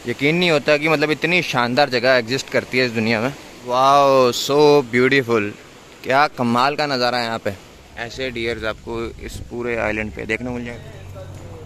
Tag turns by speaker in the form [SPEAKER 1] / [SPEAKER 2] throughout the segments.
[SPEAKER 1] यकीन नहीं होता कि मतलब इतनी शानदार जगह एग्जिस्ट करती है इस दुनिया में। वाओ सो ब्यूटीफुल, क्या कमाल का नज़ारा है यहाँ पे। ऐसे डियर्स आपको इस पूरे आइलैंड पे देखने को मिल जाएंगे।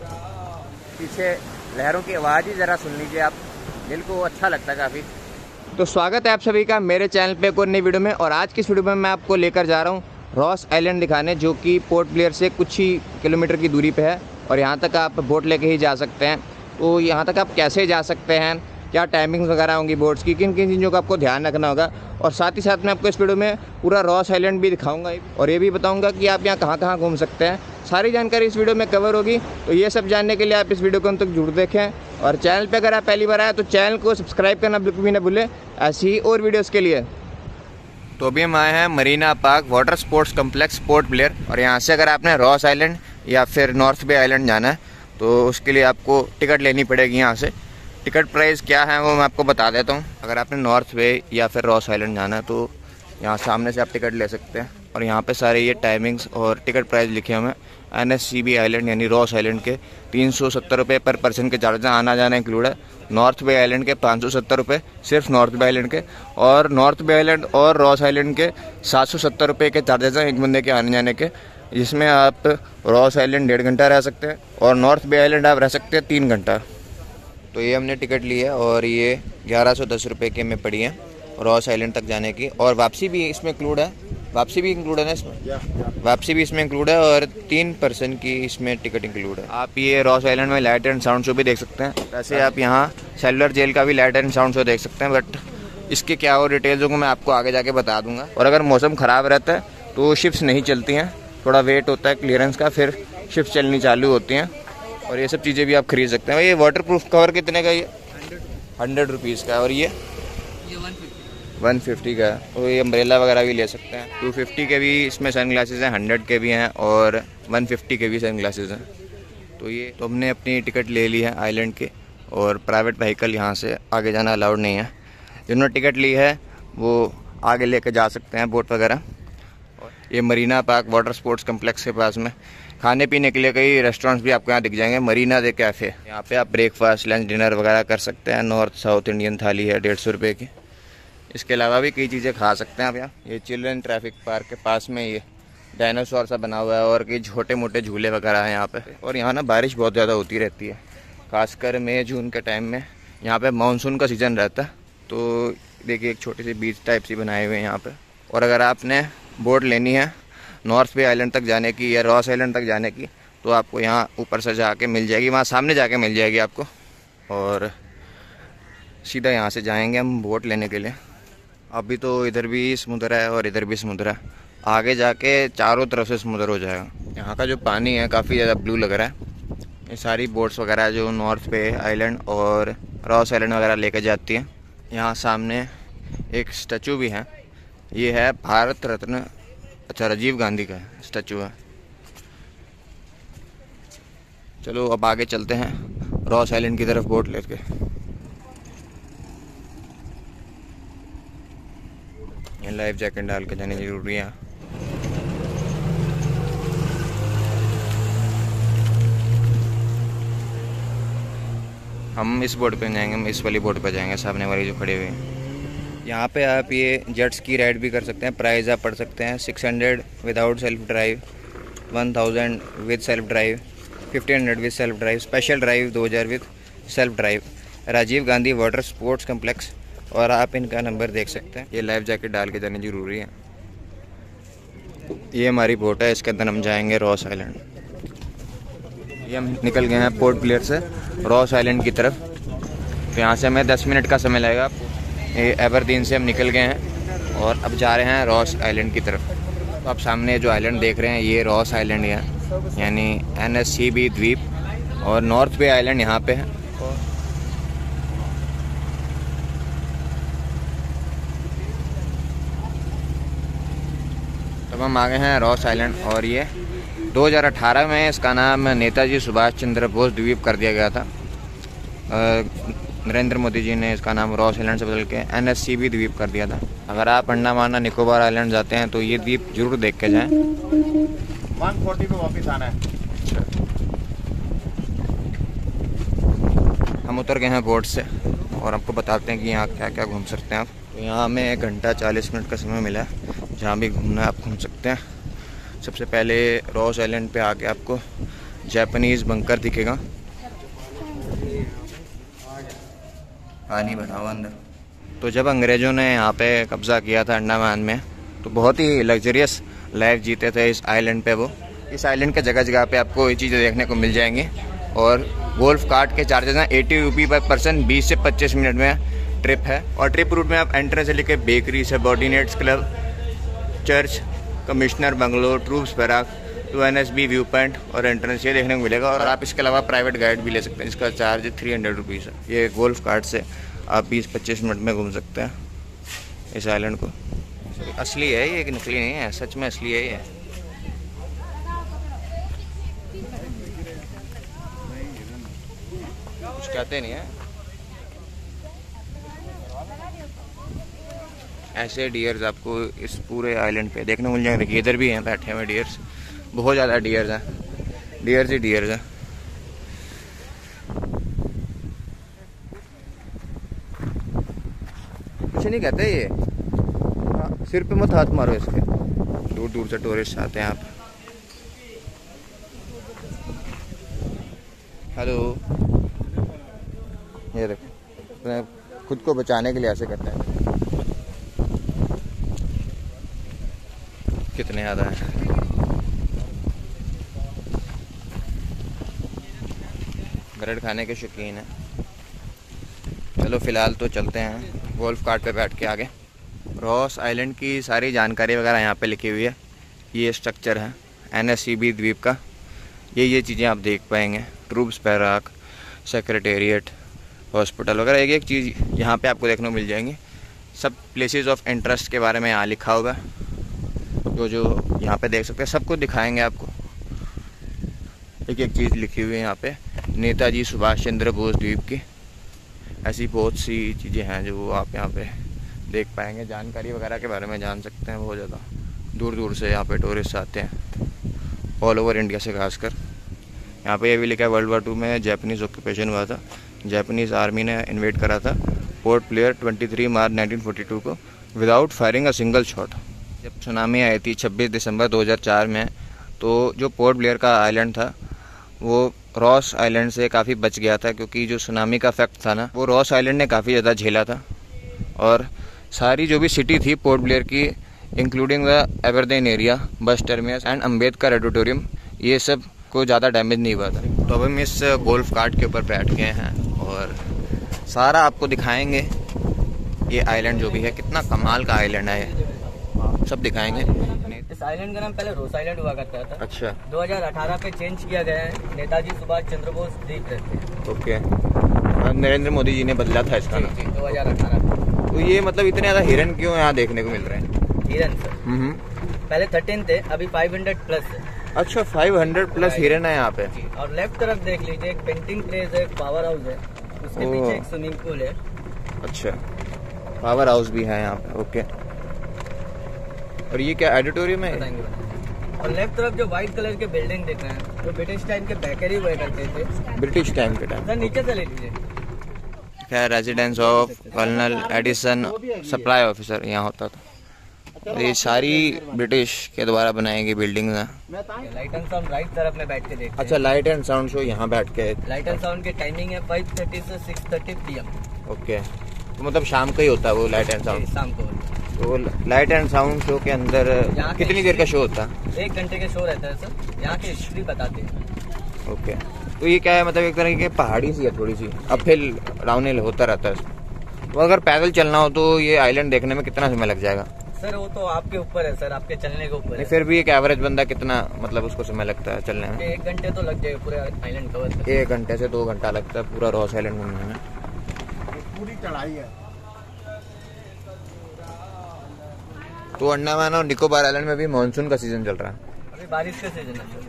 [SPEAKER 1] पीछे लहरों की आवाज़ ही ज़रा सुन लीजिए आप, दिल को अच्छा लगता है काफ़ी। तो स्वागत है आप सभी का मेरे चैनल पे एक और नई वीडियो में। और आज की इस वीडियो में मैं आपको लेकर जा रहा हूँ रॉस आइलैंड दिखाने, जो कि पोर्ट ब्लेयर से कुछ ही किलोमीटर की दूरी पे है। और यहाँ तक आप बोट लेके ही जा सकते हैं। तो यहाँ तक आप कैसे जा सकते हैं, क्या टाइमिंग्स वगैरह होंगी बोट्स की, किन किन चीज़ों का आपको ध्यान रखना होगा। और साथ ही साथ मैं आपको इस वीडियो में पूरा रॉस आइलैंड भी दिखाऊंगा और ये भी बताऊंगा कि आप यहाँ कहाँ कहाँ घूम सकते हैं। सारी जानकारी इस वीडियो में कवर होगी। तो ये सब जानने के लिए आप इस वीडियो को अंत तक जरूर देखें। और चैनल पे अगर आप पहली बार आए तो चैनल को सब्सक्राइब करना बिल्कुल भी ना भूलें, ऐसी ही और वीडियोज़ के लिए। तो अभी हम आए हैं Marina Park water sports complex Port Blair. और यहाँ से अगर आपने रॉस आइलैंड या फिर नॉर्थ बे आइलैंड जाना है तो उसके लिए आपको टिकट लेनी पड़ेगी। यहाँ से टिकट प्राइस क्या है वो मैं आपको बता देता हूँ। अगर आपने नॉर्थ बे या फिर रॉस आइलैंड जाना है तो यहाँ सामने से आप टिकट ले सकते हैं। और यहाँ पे सारे ये टाइमिंग्स और टिकट प्राइस लिखे हुए हैं। NSCB आइलैंड यानी रॉस आइलैंड के 370 रुपये पर पर्सन के चार्ज हैं, आना जाना इंक्लूड है। नॉर्थ बे आइलैंड के 570 रुपये सिर्फ नॉर्थ बे आइलैंड के। और नॉर्थ बे आइलैंड और रॉस आइलैंड के 770 रुपये के चार्जेस हैं एक बंदे के आने जाने के, जिसमें आप रॉस आइलैंड 1.5 घंटा रह सकते हैं और नॉर्थ बे आइलैंड आप रह सकते हैं 3 घंटा। तो ये हमने टिकट ली है और ये 1110 रुपये के में पड़ी है रॉस आइलैंड तक जाने की। और वापसी भी इसमें इंक्लूड है, वापसी भी इंक्लूड है ना इसमें, वापसी भी इसमें इंक्लूड है। और 3 पर्सन की इसमें टिकट इंक्लूड है। आप ये रॉस आइलैंड में लाइट एंड साउंड शो भी देख सकते हैं। वैसे आप यहाँ सेलुलर जेल का भी लाइट एंड साउंड शो देख सकते हैं, बट इसके क्या और डिटेल्स होंगे मैं आपको आगे जाके बता दूंगा। और अगर मौसम ख़राब रहता है तो शिप्स नहीं चलती हैं, थोड़ा वेट होता है क्लियरेंस का, फिर शिप्स चलनी चालू होती हैं। और ये सब चीज़ें भी आप खरीद सकते हैं। ये वाटर प्रूफ कवर कितने का, ये 100 रुपीज़ का है। और ये 150 का है। तो ये अम्ब्रेला वगैरह भी ले सकते हैं। 250 के भी इसमें सन ग्लासेस हैं, 100 के भी हैं और 150 के भी सन ग्लासेस हैं। तो हमने अपनी टिकट ले ली है आइलैंड के। और प्राइवेट व्हीकल यहाँ से आगे जाना अलाउड नहीं है। जिन्होंने टिकट ली है वो आगे लेके जा सकते हैं बोट वगैरह। ये Marina Park water sports complex के पास में खाने पीने के लिए कई रेस्टोरेंट्स भी आपको यहाँ दिख जाएंगे। मरीना दे कैफ़े, यहाँ पे आप ब्रेकफास्ट लंच डिनर वगैरह कर सकते हैं। नॉर्थ साउथ इंडियन थाली है 150 रुपये की। इसके अलावा भी कई चीज़ें खा सकते हैं आप यहाँ। ये चिल्ड्रन ट्रैफिक पार्क के पास में ये डायनासोर सा बना हुआ है और कई छोटे मोटे झूले वगैरह हैं यहाँ पे। और यहाँ ना बारिश बहुत ज़्यादा होती रहती है, खासकर मई जून के टाइम में। यहाँ पे मानसून का सीज़न रहता है। तो देखिए एक छोटी सी बीच टाइप सी बनाए हुए हैं यहाँ पे। और अगर आपने बोट लेनी है नॉर्थ बे आइलैंड तक जाने की या रॉस आइलैंड तक जाने की तो आपको यहाँ ऊपर से जाके मिल जाएगी, वहाँ सामने जाके मिल जाएगी आपको। और सीधा यहाँ से जाएंगे हम बोट लेने के लिए। अभी तो इधर भी समुद्र है और इधर भी समुद्र है, आगे जाके चारों तरफ से समुद्र हो जाएगा। यहाँ का जो पानी है काफ़ी ज़्यादा ब्लू लग रहा है। ये सारी बोट्स वगैरह जो नॉर्थ बे आइलैंड और रॉस आइलैंड वगैरह लेकर जाती हैं। यहाँ सामने एक स्टैचू भी है, ये है भारत रत्न, अच्छा राजीव गांधी का स्टैचू है। चलो अब आगे चलते हैं रॉस आइलैंड की तरफ बोट लेके। ये लाइफ जैकेट डाल के जाने जरूरी है। हम इस बोट पे जाएंगे, हम इस वाली बोट पे जाएंगे, सामने वाली जो खड़े हुए हैं। यहाँ पे आप ये जेट्स की राइड भी कर सकते हैं। प्राइस आप पढ़ सकते हैं 600 without self drive, 1000 with self drive, 1500 with self drive, special drive 2000 with self drive, Rajiv Gandhi water sports complex. और आप इनका नंबर देख सकते हैं। ये लाइफ जैकेट डाल के जाने जरूरी है। ये हमारी बोट है, इसके अंदर हम जाएंगे रॉस आइलैंड। ये हम निकल गए हैं पोर्ट ब्लेयर से रॉस आइलैंड की तरफ। तो यहाँ से हमें 10 मिनट का समय लगेगा। ये एबरदीन से हम निकल गए हैं और अब जा रहे हैं रॉस आइलैंड की तरफ। तो आप सामने जो आइलैंड देख रहे हैं ये रॉस आइलैंड है, यानी NSCB द्वीप। और नॉर्थ बे आइलैंड यहाँ पे है। तब हम आ गए हैं रॉस आइलैंड। और ये 2018 में इसका नाम नेताजी सुभाष चंद्र बोस द्वीप कर दिया गया था। नरेंद्र मोदी जी ने इसका नाम रॉस आइलैंड से बदल के NSCB द्वीप कर दिया था। अगर आप अंडमान निकोबार आइलैंड जाते हैं तो ये द्वीप जरूर देख के जाएं।
[SPEAKER 2] 140 पे वापस आना है।
[SPEAKER 1] हम उतर गए हैं बोट से और आपको बताते हैं कि यहाँ क्या क्या घूम सकते हैं आप। तो यहाँ हमें 1 घंटा 40 मिनट का समय मिला है, जहाँ भी घूमना है आप घूम सकते हैं। सबसे पहले रॉस आइलैंड पे आके आपको जापानीज़ बंकर दिखेगा, पानी भरा हुआ अंदर। तो जब अंग्रेज़ों ने यहाँ पे कब्ज़ा किया था अंडमान में, तो बहुत ही लग्जरियस लाइफ जीते थे इस आइलैंड पे वो। इस आइलैंड के जगह जगह पे आपको ये चीज़ें देखने को मिल जाएंगी। और गोल्फ कार्ट के चार्जेस हैं 80 रुपये पर पर्सन, 20 से 25 मिनट में ट्रिप है। और ट्रिप रूट में आप एंट्रेंस से लेकर bakery, subordinates club, church, commissioner bungalow, troops barrack, तो NSB व्यू पॉइंट और एंट्रेंस ये देखने को मिलेगा। और आप इसके अलावा प्राइवेट गाइड भी ले सकते हैं, इसका चार्ज 300 रुपीज़ है। ये गोल्फ कार्ट से आप 20-25 मिनट में घूम सकते हैं इस आइलैंड को। असली है ये, नकली नहीं है, सच में असली है ये। कुछ कहते नहीं है। ऐसे डियर्स आपको इस पूरे आइलैंड पे देखने को मिल जाएंगे। देखिए इधर भी हैं बैठे हुए डियर्स, बहुत ज़्यादा डियर्स हैं, डियर्स ही डियर्स हैं। कुछ नहीं कहते ये, सिर पे मत हाथ मारो इसके। दूर दूर से टूरिस्ट आते हैं यहाँ पे। हेलो, ये देखो खुद को बचाने के लिए ऐसे करते हैं। कितने ज़्यादा है। ब्रेड खाने के शौकीन है। चलो फ़िलहाल तो चलते हैं गोल्फ कार्ट पे बैठ के आगे। रॉस आइलैंड की सारी जानकारी वगैरह यहाँ पे लिखी हुई है। ये स्ट्रक्चर है NSCB द्वीप का। ये चीज़ें आप देख पाएंगे, ट्रूप्स बैराक, सेक्रेटेरिएट, हॉस्पिटल वगैरह, एक एक चीज़ यहाँ पे आपको देखने को मिल जाएंगी। सब प्लेसेस ऑफ इंटरेस्ट के बारे में यहाँ लिखा होगा। जो यहाँ पे देख सकते हैं सब कुछ दिखाएंगे आपको। एक एक चीज़ लिखी हुई है यहाँ पे। नेताजी सुभाष चंद्र बोस द्वीप की ऐसी बहुत सी चीज़ें हैं जो आप यहाँ पे देख पाएंगे। जानकारी वगैरह के बारे में जान सकते हैं। बहुत ज़्यादा दूर दूर से यहाँ पे टूरिस्ट आते हैं, ऑल ओवर इंडिया से खासकर। यहाँ पे ये भी लिखा है वर्ल्ड वार 2 में जापानीज़ ऑक्यूपेशन हुआ था, जापानीज़ आर्मी ने इन्वेड करा था पोर्ट ब्लेयर 23 मार्च 1942 को without firing a single shot. जब सुनामी आई थी 26 दिसंबर 2004 में, तो जो पोर्ट ब्लेयर का आइलैंड था वो रॉस आइलैंड से काफ़ी बच गया था, क्योंकि जो सुनामी का इफेक्ट था ना वो रॉस आइलैंड ने काफ़ी ज़्यादा झेला था। और सारी जो भी सिटी थी पोर्ट ब्लेयर की, including the Aberdeen area, bus terminus and Ambedkar auditorium, ये सब को ज़्यादा डैमेज नहीं हुआ था। तो अब हम इस गोल्फ कार्ट के ऊपर बैठ गए हैं और सारा आपको दिखाएंगे। ये आइलैंड जो भी है कितना कमाल का आइलैंड है, ये सब दिखाएंगे।
[SPEAKER 2] इस आइलैंड का नाम पहले रोस आइलैंड हुआ करता था।
[SPEAKER 1] अच्छा।
[SPEAKER 2] 2018 पे चेंज किया गया है। नेताजी सुभाष चंद्र बोस द्वीप रहते हैं।
[SPEAKER 1] ओके, नरेंद्र मोदी जी ने बदला था इसका नाम
[SPEAKER 2] 2018 में।
[SPEAKER 1] तो ये मतलब इतने ज़्यादा हिरन क्यों यहाँ देखने को मिल रहे हैं?
[SPEAKER 2] हिरन सर पहले 13 थे, अभी 500 प्लस है।
[SPEAKER 1] अच्छा, 500 प्लस हिरन है यहाँ पे।
[SPEAKER 2] और लेफ्ट तरफ देख लीजिए, एक पेंटिंग प्लेस है, एक पावर हाउस है, उसके पीछे एक स्विमिंग पूल है।
[SPEAKER 1] अच्छा, पावर हाउस भी है यहाँ पे। ओके, और ये क्या ऑडिटोरियम है?
[SPEAKER 2] और लेफ्ट तरफ जो व्हाइट कलर के बिल्डिंग दिख रहे हैं तो ब्रिटिश टाइम के बेकरी हुआ करते थे।
[SPEAKER 1] ब्रिटिश टाइम के टाइम।
[SPEAKER 2] सर नीचे से ले लीजिए।
[SPEAKER 1] क्या residence of colonel Addison supply officer यहाँ होता था। ये सारी ब्रिटिश के द्वारा बनाई गई बिल्डिंग है।
[SPEAKER 2] लाइट एंड साउंड राइट तरफ में बैठ के देखते हैं।
[SPEAKER 1] अच्छा, लाइट एंड साउंड शो यहाँ बैठ के।
[SPEAKER 2] लाइट एंड साउंड की टाइमिंग है 5:30 से 6:30 PM।
[SPEAKER 1] ओके, तो मतलब शाम का ही होता है वो लाइट एंड साउंड?
[SPEAKER 2] शाम को।
[SPEAKER 1] तो लाइट एंड साउंड शो के अंदर कितनी देर का शो होता है?
[SPEAKER 2] 1 घंटे के शो रहता है सर। यहाँ की हिस्ट्री बताते हैं।
[SPEAKER 1] ओके, तो ये क्या है, मतलब एक तरह की पहाड़ी सी है थोड़ी सी, अब फिर डाउनहिल होता रहता है। तो अगर पैदल चलना हो तो ये आइलैंड देखने में कितना समय लग जाएगा?
[SPEAKER 2] सर वो तो आपके ऊपर है सर, आपके चलने के ऊपर है।
[SPEAKER 1] फिर भी एक एवरेज बंदा कितना मतलब उसको समय लगता है चलने में?
[SPEAKER 2] 1 घंटे तो लग जाएगा पूरे आइलैंड कवर करने।
[SPEAKER 1] 1 घंटे से 2 घंटा लगता है पूरा रॉस आइलैंड घूमने में।
[SPEAKER 2] पूरी चढ़ाई है।
[SPEAKER 1] तो अंडमान और निकोबार आइलैंड में भी मानसून का सीजन चल रहा है।
[SPEAKER 2] अभी बारिश का सीजन है।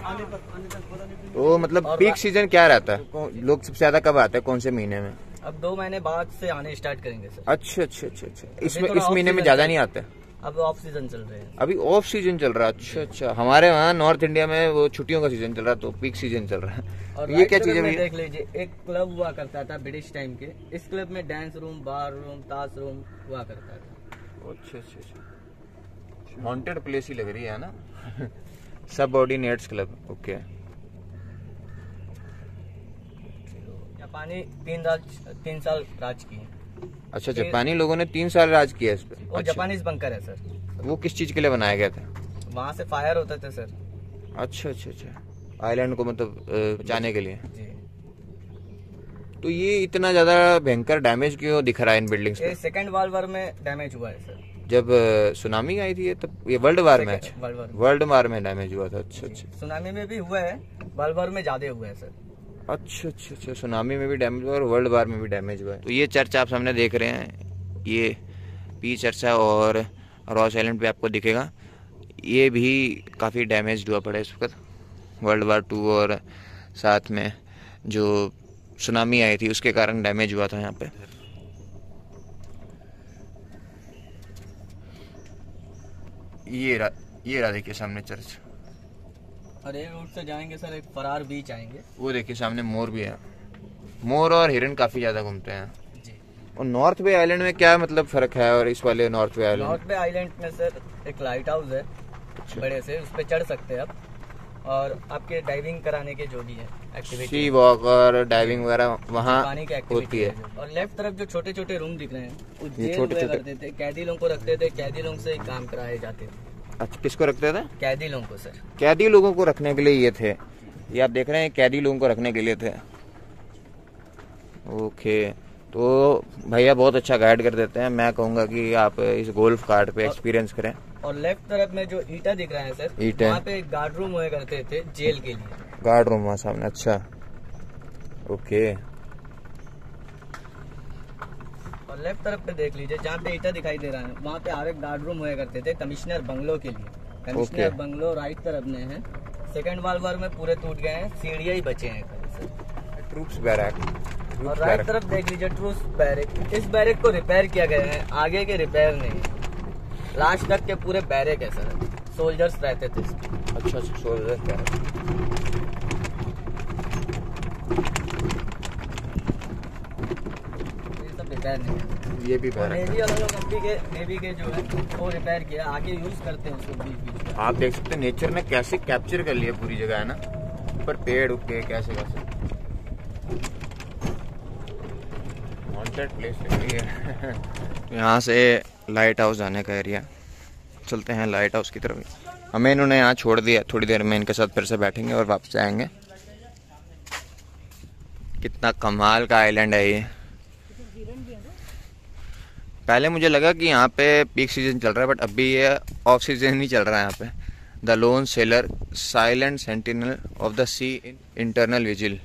[SPEAKER 1] तो मतलब पीक सीजन क्या रहता है? लोग सबसे ज्यादा कब आते हैं, कौन से महीने में?
[SPEAKER 2] अब 2 महीने बाद से आने स्टार्ट करेंगे सर।
[SPEAKER 1] अच्छा अच्छा अच्छा अच्छा, इसमें इस महीने में ज्यादा नहीं आते?
[SPEAKER 2] अब ऑफ सीजन चल रहे हैं।
[SPEAKER 1] अभी ऑफ सीजन चल रहा है। अच्छा अच्छा, हमारे वहाँ नॉर्थ इंडिया में वो छुट्टियों का सीजन चल रहा है, तो पीक सीजन चल रहा है।
[SPEAKER 2] और
[SPEAKER 1] ये क्या चीज है?
[SPEAKER 2] देख लीजिए, एक क्लब हुआ करता था ब्रिटिश टाइम के। इस क्लब में डांस रूम, बार रूम, ताश रूम हुआ करता था।
[SPEAKER 1] अच्छा अच्छा अच्छा, हॉन्टेड प्लेस ही लग रही है ना। Subordinates club, okay.
[SPEAKER 2] जापानी 3 साल राज किए।
[SPEAKER 1] अच्छा, जापानी लोगों ने 3 साल राज किया इस पे।
[SPEAKER 2] वो
[SPEAKER 1] अच्छा।
[SPEAKER 2] जापानीज बंकर है सर।
[SPEAKER 1] वो किस चीज के लिए बनाया गया था?
[SPEAKER 2] वहाँ से फायर होते थे सर।
[SPEAKER 1] अच्छा अच्छा अच्छा, आइलैंड को मतलब बचाने के लिए।
[SPEAKER 2] जी।
[SPEAKER 1] तो ये इतना ज्यादा भयंकर डैमेज क्यों दिख रहा है इन बिल्डिंग्स पे?
[SPEAKER 2] ये सेकेंड वर्ल्ड वॉर में डैमेज हुआ है सर।
[SPEAKER 1] जब सुनामी आई थी तब ये वर्ल्ड वार में? वर्ल्ड वार में डैमेज हुआ था। अच्छा अच्छा,
[SPEAKER 2] सुनामी में भी हुआ है, वर्ल्ड वार में ज्यादा हुआ है सर।
[SPEAKER 1] अच्छा अच्छा अच्छा, सुनामी में भी डैमेज हुआ और वर्ल्ड वार में भी डैमेज हुआ है। तो ये चर्च आप सामने देख रहे हैं, ये पी चर्च है और रॉस आइलैंड पे आपको दिखेगा। ये भी काफ़ी डैमेज हुआ पड़ा है इस वक्त, वर्ल्ड वार 2 और साथ में जो सुनामी आई थी उसके कारण डैमेज हुआ था यहाँ पे। ये रहा देखिए सामने चर्च।
[SPEAKER 2] और ये रोड से जाएंगे सर, एक फरार बीच आएंगे।
[SPEAKER 1] वो देखिए सामने मोर भी है। मोर और हिरन काफी ज्यादा घूमते हैं
[SPEAKER 2] जी।
[SPEAKER 1] और नॉर्थ बे आइलैंड में क्या मतलब फर्क है और इस वाले north bay island?
[SPEAKER 2] North bay island में सर एक लाइट हाउस है। अच्छा। बड़े से, उस पर चढ़ सकते हैं आप, और आपके डाइविंग कराने के जो भी है एक्टिविटी,
[SPEAKER 1] सी वॉक और डाइविंग वगैरह वहाँ होती है।
[SPEAKER 2] और लेफ्ट तरफ जो छोटे छोटे रूम दिख रहे हैं, वो जेल हुआ करते थे, कैदी लोगों को रखते थे, कैदी लोगों से काम कराए जाते थे।
[SPEAKER 1] अच्छा, किसको रखते थे?
[SPEAKER 2] कैदी लोगों को सर।
[SPEAKER 1] कैदी लोगों को रखने के लिए ये थे, ये आप देख रहे हैं, कैदी लोगों को रखने के लिए थे। ओके, तो भैया बहुत अच्छा गाइड कर देते हैं। मैं कहूँगा कि आप इस गोल्फ कार्ट पे एक्सपीरियंस करें।
[SPEAKER 2] और लेफ्ट तरफ में जो ईटा दिख रहा है सर,
[SPEAKER 1] ईंटें,
[SPEAKER 2] वहाँ पे गार्ड रूम हुआ करते थे जेल के लिए।
[SPEAKER 1] गार्ड रूम वहाँ सामने, अच्छा ओके।
[SPEAKER 2] और लेफ्ट तरफ पे देख लीजिए, जहाँ पे ईटा दिखाई दे रहा है, वहाँ पे आगे गार्ड रूम हुआ करते थे कमिश्नर बंगलो के लिए। कमिश्नर बंगलो राइट तरफ में है। सेकेंड वर्ल्ड वार में पूरे टूट गए हैं, सीढ़ियाँ ही बचे हैं सर।
[SPEAKER 1] Troops barrack.
[SPEAKER 2] और राइट तरफ देख लीजिए ट्रूप्स बैरक। इस बैरक को रिपेयर किया गया है, आगे के रिपेयर नहीं। लास्ट तक के पूरे बैरक है सर, सोल्जर्स रहते थे।
[SPEAKER 1] अच्छा अच्छा, सोल्जर्स बैरक।
[SPEAKER 2] ये सब रिपेयर नहीं है।
[SPEAKER 1] ये भी बैरक है।
[SPEAKER 2] नेवी के जो है वो रिपेयर किया, आगे यूज करते हैं उसको बीच बीच में।
[SPEAKER 1] आप देख सकते हैं नेचर ने कैसे कैप्चर कर लिया पूरी जगह, है ना। ऊपर पेड़ उगे कैसे कैसे, हॉन्टेड प्लेस लग रही है। यहाँ से लाइट हाउस जाने का एरिया, चलते हैं लाइट हाउस की तरफ। हमें इन्होंने यहाँ छोड़ दिया, थोड़ी देर में इनके साथ फिर से बैठेंगे और वापस आएंगे। कितना कमाल का आइलैंड है ये। पहले मुझे लगा कि यहाँ पे पीक सीजन चल रहा है, बट अभी ये ऑफ सीजन ही चल रहा है यहाँ पे। The lone sailor, silent sentinel of the sea, eternal vigil.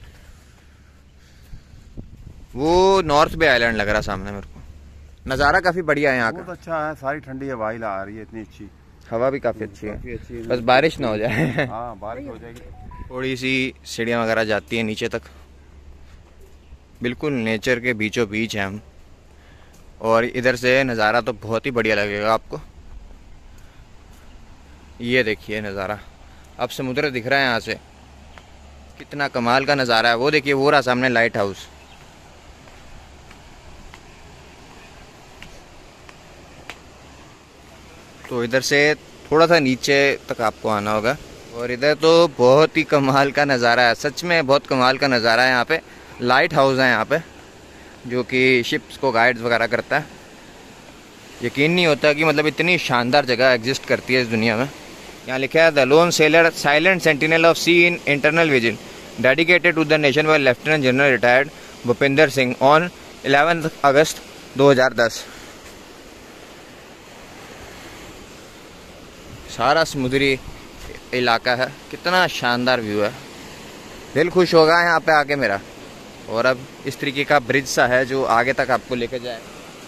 [SPEAKER 1] वो नॉर्थ बे आइलैंड लग रहा सामने मेरे को। नज़ारा काफ़ी बढ़िया है यहाँ का।
[SPEAKER 3] बहुत अच्छा है, सारी ठंडी हवा ही आ रही है, इतनी अच्छी
[SPEAKER 1] हवा भी काफ़ी अच्छी है। बस बारिश ना हो जाए।
[SPEAKER 3] हाँ, बारिश हो जाएगी।
[SPEAKER 1] थोड़ी सी सीढ़ियाँ वगैरह जाती हैं नीचे तक। बिल्कुल नेचर के बीचों बीच है हम, और इधर से नज़ारा तो बहुत ही बढ़िया लगेगा आपको। ये देखिए नज़ारा, अब समुद्र दिख रहा है यहाँ से, कितना कमाल का नज़ारा है। वो देखिए, वो रहा सामने लाइट हाउस। तो इधर से थोड़ा सा नीचे तक आपको आना होगा, और इधर तो बहुत ही कमाल का नज़ारा है, सच में बहुत कमाल का नज़ारा है। यहाँ पे लाइट हाउस है यहाँ पे, जो कि शिप्स को गाइड्स वगैरह करता है। यकीन नहीं होता कि मतलब इतनी शानदार जगह एग्जिस्ट करती है इस दुनिया में। यहाँ लिखा है the lone sailor, silent sentinel of sea in eternal vigil, dedicated to the nation by lieutenant general retired Bhupinder Singh on 11 अगस्त 2010। सारा समुद्री इलाका है, कितना शानदार व्यू है, दिल खुश होगा यहाँ पे आके मेरा। और अब इस तरीके का ब्रिज सा है जो आगे तक आपको लेकर जाए।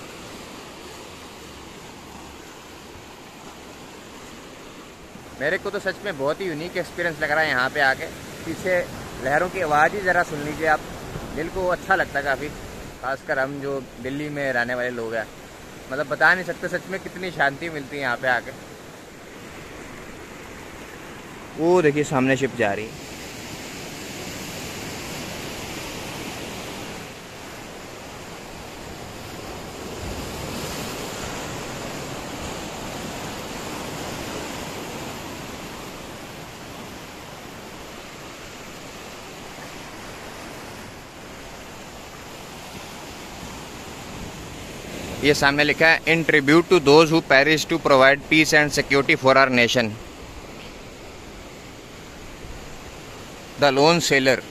[SPEAKER 1] मेरे को तो सच में बहुत ही यूनिक एक्सपीरियंस लग रहा है यहाँ पे आके। पीछे लहरों की आवाज़ ही ज़रा सुन लीजिए आप, दिल को अच्छा लगता है काफ़ी, खासकर हम जो दिल्ली में रहने वाले लोग हैं। मतलब बता नहीं सकते सच में कितनी शांति मिलती है यहाँ पे आके। वो देखिए सामने शिप जा रही है। ये सामने लिखा है in tribute to those who perish to provide peace and security for our nation, the lone sailor,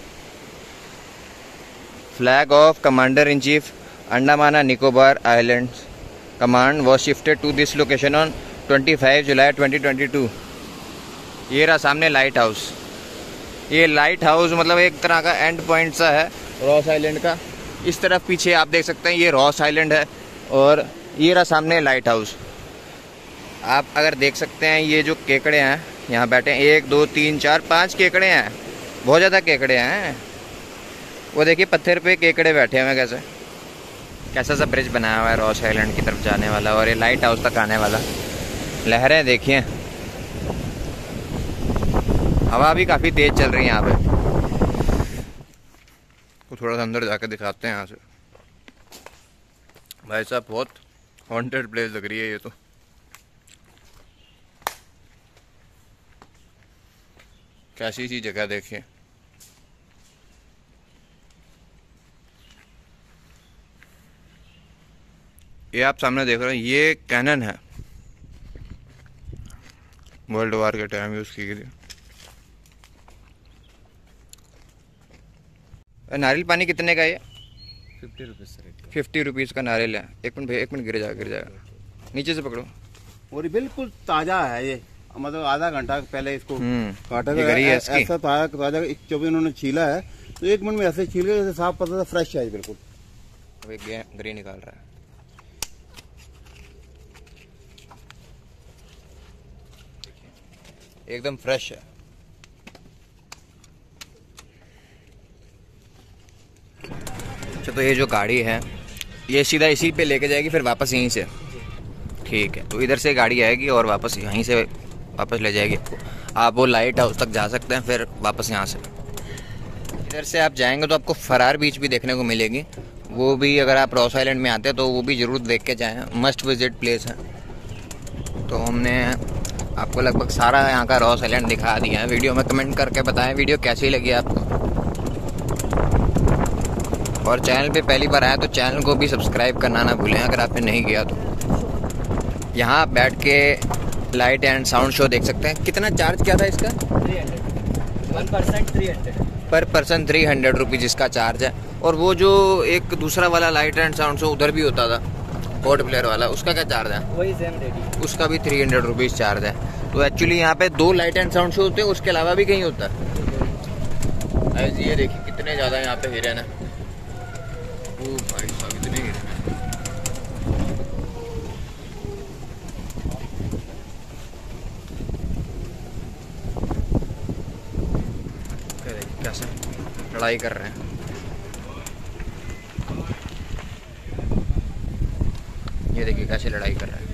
[SPEAKER 1] flag of commander in chief Andaman and Nicobar islands command was shifted to this location on 25 जुलाई 2022। ये रहा सामने lighthouse. ये lighthouse मतलब एक तरह का and point सा है रॉस आइलैंड का। इस तरफ पीछे आप देख सकते हैं ये रॉस आइलैंड है और ये रहा सामने लाइट हाउस। आप अगर देख सकते हैं ये जो केकड़े हैं यहाँ बैठे हैं, 1 2 3 4 5 केकड़े हैं, बहुत ज़्यादा केकड़े हैं। वो देखिए पत्थर पे केकड़े बैठे हुए हैं। कैसा सा ब्रिज बनाया हुआ है रॉस आइलैंड की तरफ जाने वाला और ये लाइट हाउस तक आने वाला। लहरें देखिए, हवा भी काफ़ी तेज़ चल रही है यहाँ पे। तो थोड़ा सा अंदर जाकर दिखाते हैं यहाँ से। भाई साहब बहुत हॉन्टेड प्लेस लग रही है ये तो। कैसी सी जगह देखिए। ये आप सामने देख रहे हैं ये कैनन है, वर्ल्ड वार के टाइम यूज की गई। नारियल पानी कितने का है?
[SPEAKER 2] 50 रुपीज़ सर।
[SPEAKER 1] 50 रुपीज़ का नारियल है। एक मिनट गिर जाएगा नीचे से पकड़ो।
[SPEAKER 3] और ये बिल्कुल ताजा है ये, मतलब आधा घंटा पहले इसको काटा
[SPEAKER 1] ये गरी है इसकी।
[SPEAKER 3] ऐसा ताजा 24 उन्होंने छीला है तो 1 मिनट में ऐसे छील के जैसे साफ पता था फ्रेश है बिल्कुल।
[SPEAKER 1] अब एक गरी निकाल रहा है। एकदम फ्रेश है। अच्छा तो ये जो गाड़ी है ये सीधा इसी पे लेके जाएगी फिर वापस यहीं से? ठीक है, तो इधर से गाड़ी आएगी और वापस यहीं से वापस ले जाएगी आपको। आप वो लाइट हाउस तक जा सकते हैं फिर वापस यहाँ से। इधर से आप जाएंगे तो आपको फरार बीच भी देखने को मिलेगी। वो भी अगर आप रॉस आइलैंड में आते हैं तो वो भी ज़रूर देख के जाएँ, मस्ट विजिट प्लेस है। तो हमने आपको लगभग सारा यहाँ का रॉस आइलैंड दिखा दिया है। वीडियो में कमेंट करके बताएं वीडियो कैसी लगी आपको। और चैनल पे पहली बार आया तो चैनल को भी सब्सक्राइब करना ना भूलें अगर आपने नहीं किया तो। यहाँ बैठ के लाइट एंड साउंड शो देख सकते हैं। कितना चार्ज क्या था इसका?
[SPEAKER 2] 300
[SPEAKER 1] पर पर्सन 300 रुपीज़ इसका चार्ज है। और वो जो एक दूसरा वाला लाइट एंड साउंड शो उधर भी होता था पोर्ट ब्लेयर वाला, उसका क्या चार्ज है?
[SPEAKER 2] वही सेम रेडी, उसका
[SPEAKER 1] भी 300 रुपीज़ चार्ज है। तो एक्चुअली यहाँ पे 2 लाइट एंड साउंड शो होते हैं, उसके अलावा भी कहीं होता है। ये देखिए कितने ज़्यादा यहाँ पे हिरन है। ओ भाई साहब इतने हिरन है। कैसे लड़ाई कर रहे हैं। ये देखिए कैसे लड़ाई कर रहे हैं।